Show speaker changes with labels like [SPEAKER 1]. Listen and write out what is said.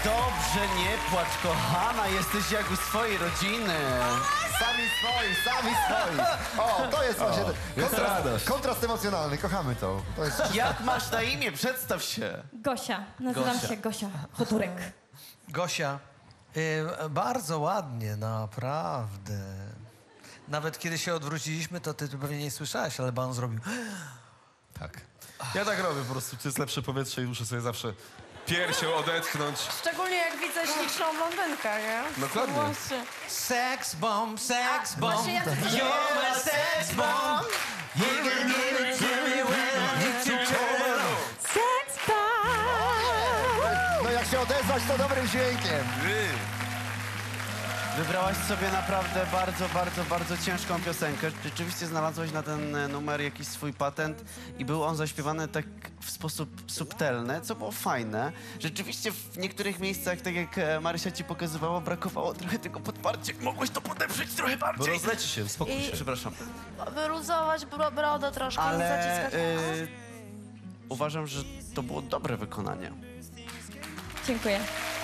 [SPEAKER 1] Dobrze, nie płacz, kochana, jesteś jak u swojej rodziny.
[SPEAKER 2] Sami swoi. O, to jest właśnie kontrast emocjonalny, kochamy to. To jest
[SPEAKER 1] Jak masz na imię? Przedstaw się.
[SPEAKER 3] Gosia. Nazywam
[SPEAKER 1] Gosia.
[SPEAKER 3] się Gosia Choturek.
[SPEAKER 4] Gosia, bardzo ładnie, naprawdę. Nawet kiedy się odwróciliśmy, to ty pewnie nie słyszałaś, ale pan zrobił.
[SPEAKER 5] Tak. Ja tak robię po prostu. To jest lepsze powietrze i muszę sobie zawsze piersią odetchnąć.
[SPEAKER 6] Szczególnie jak widzę śliczną blondynkę, nie?
[SPEAKER 5] Dokładnie.
[SPEAKER 6] Właśnie.
[SPEAKER 4] Sex bomb, sex bomb.
[SPEAKER 6] Właśnie ja to
[SPEAKER 4] You're my sex bomb. You can give it to me when I need to.
[SPEAKER 3] Sex bomb!
[SPEAKER 2] No jak się odezwać, to dobrym dźwiękiem.
[SPEAKER 1] Wybrałaś sobie naprawdę bardzo ciężką piosenkę. Rzeczywiście znalazłaś na ten numer jakiś swój patent i był on zaśpiewany tak w sposób subtelny, co było fajne. Rzeczywiście w niektórych miejscach, tak jak Marysia ci pokazywała, brakowało trochę tego podparcia. Mogłeś to podeprzeć trochę
[SPEAKER 5] Bo
[SPEAKER 1] bardziej.
[SPEAKER 5] rozleci się, spokój się.
[SPEAKER 1] Przepraszam.
[SPEAKER 6] Wyluzować brodę troszkę,
[SPEAKER 1] Ale
[SPEAKER 6] zaciskać.
[SPEAKER 1] uważam, że to było dobre wykonanie.
[SPEAKER 3] Dziękuję.